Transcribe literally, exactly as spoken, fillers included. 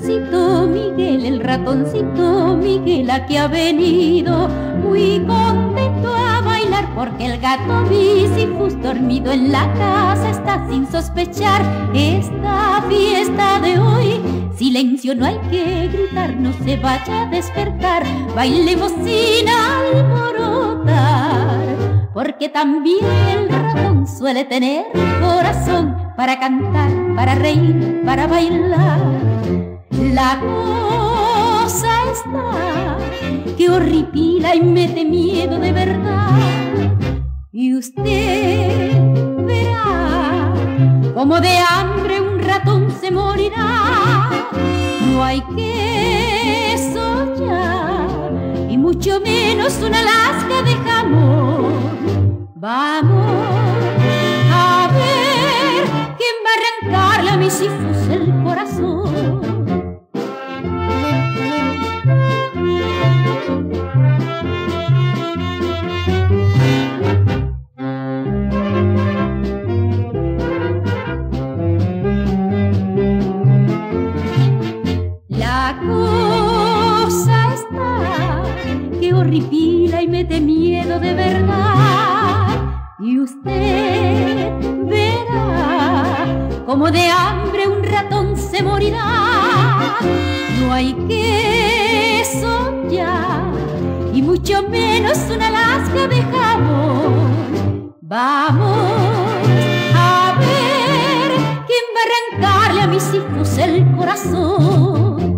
ratoncito Miguel, el ratoncito Miguel aquí ha venido muy contento a bailar, porque el gato Visifus dormido en la casa está sin sospechar que esta fiesta de hoy, silencio, no hay que gritar, no se vaya a despertar, bailemos sin alborotar, porque también el ratón suele tener corazón para cantar, para reír, para bailar. La cosa está que horripila y mete miedo de verdad, y usted verá como de hambre un ratón se morirá. No hay que soñar, y mucho menos una lasca de jamón. Vamos a ver quién va a arrancarle a Visifus el corazón. La cosa está que horripila y mete miedo de verdad, y usted verá como de hambre un ratón se morirá. No hay que soñar, y mucho menos una lasca de jamón. Vamos a ver quién va a arrancarle a Visifus el corazón.